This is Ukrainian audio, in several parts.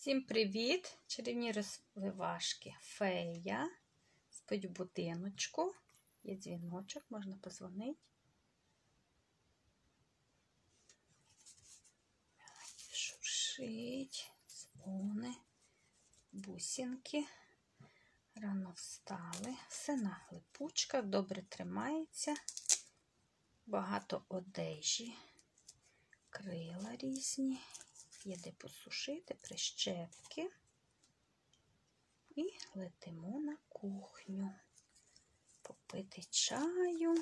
Всім привіт! Чарівні розвивашки. Фея. Спить в будиночку. Є дзвіночок, можна позвонити. Шуршить, дзвони, бусинки. Рано встали. Все на липучках, добре тримається. Багато одежі. Крила різні. Є де посушити, прищепки. І летимо на кухню. Попити чаю.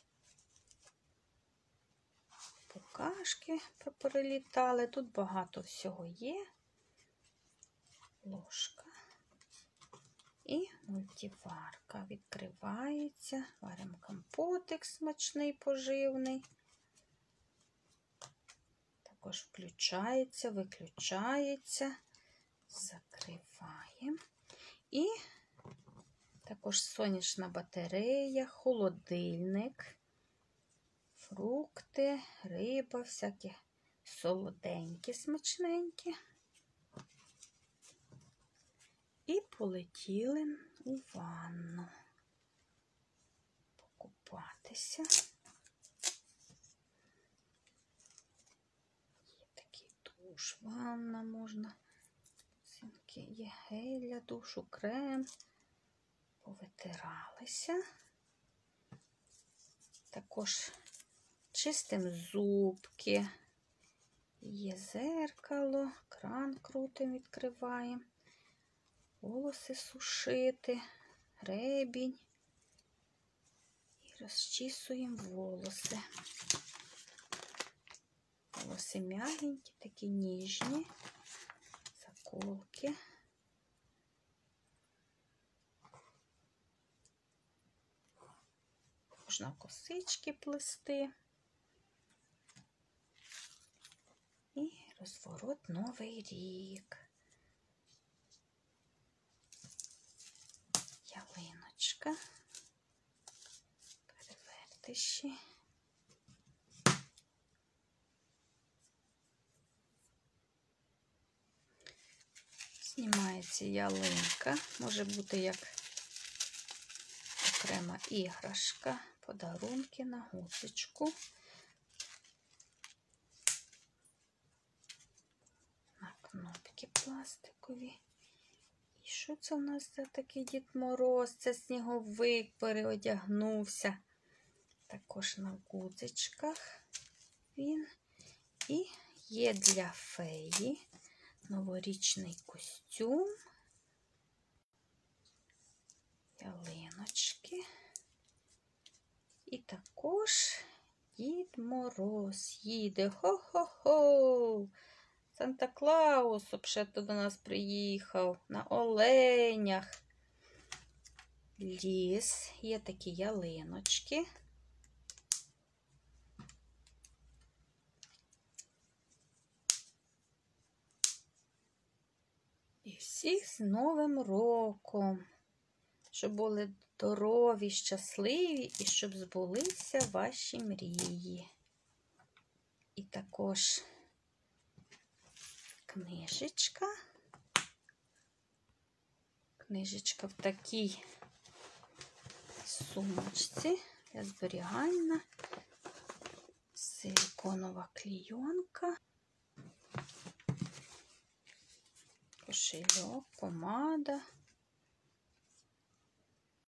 Букашки перелітали. Тут багато всього є. Ложка. І мультиварка відкривається. Варимо компотик смачний, поживний. Також включається, виключається, закриваємо. І також сонячна батарея, холодильник, фрукти, риба, всякі солоденькі, смачненькі. І полетіли у ванну покупатися. Душ, ванна можна, є гель для душу, крем, повитиралися. Також чистимо зубки, є зеркало, кран крутим відкриваємо, волоси сушити, гребінь і розчісуємо волоси. Волоси м'ягенькі, такі ніжні, заколки. Можна косички плести. І розворот Новий рік. Ялиночка. Перевертиші. Знімається ялинка, може бути як окрема іграшка, подарунки на гусечку. На кнопки пластикові. І що це у нас за такий Дід Мороз? Це сніговик переодягнувся. Також на гудзичках він. І є для феї новорічний костюм, ялиночки і також Дід Мороз їде. Хо-хо-хо! Санта-Клаус взагалі до нас приїхав на оленях. Ліс, є такі ялиночки. І всіх з Новим роком, щоб були здорові, щасливі і щоб збулися ваші мрії. І також книжечка. Книжечка в такій сумочці для зберігання. Силиконова клейонка. Кошельок, помада,